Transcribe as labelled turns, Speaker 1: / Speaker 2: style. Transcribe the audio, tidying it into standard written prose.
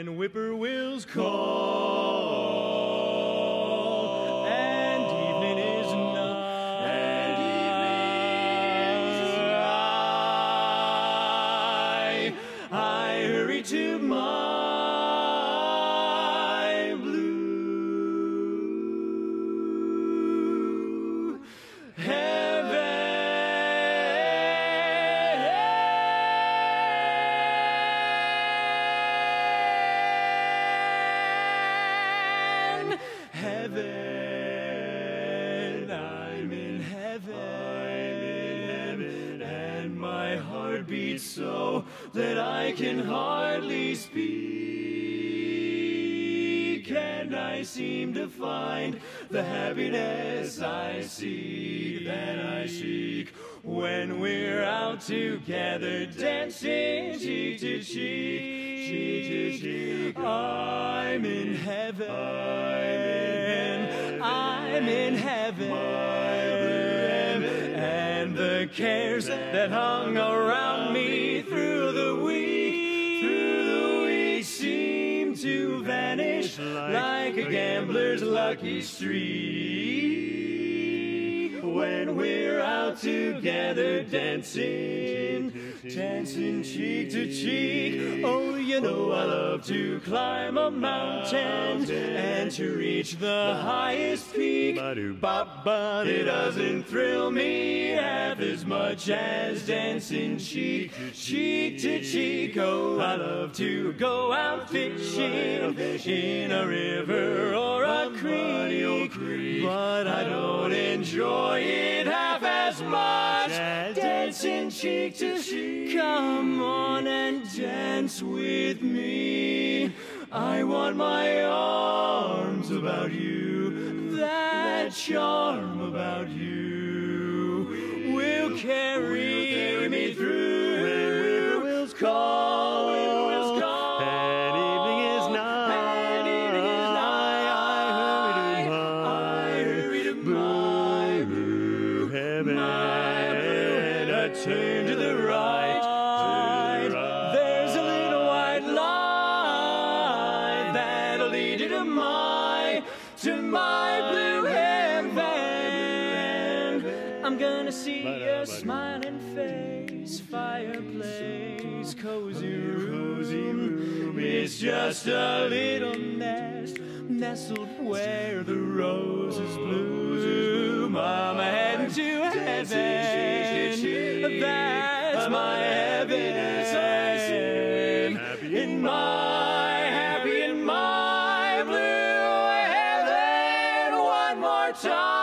Speaker 1: when whippoorwills call, and evening is nigh, I hurry to my blue heaven. Heaven, I'm in heaven, and my heart beats so that I can hardly speak, and I seem to find the happiness I seek, that I seek, when we're out together dancing cheek to cheek, cheek to cheek. I'm in heaven, I'm in heaven, and the cares that hung around me through the week seem to vanish like a gambler's lucky streak, when we're out together dancing cheek to cheek. Oh, you know I love to climb a mountain and to reach the highest peak, but it doesn't thrill me half as much as dancing cheek to cheek. Oh, I love to go out fishing in a river or a creek, but I don't enjoy it half as much dancing cheek to cheek. Come on and dance with me. I want my arms about you, that charm about you will carry me through when whippoorwills call, and evening is nigh, I hurry to my blue heaven, I turn to the right, there's a little white line that'll lead you to my blue heaven. I'm gonna see your smiling face, fireplace, cozy room. It's just a little nest nestled where the roses bloom. I'm heading to heaven, that's my heaven, in my blue heaven. One more time.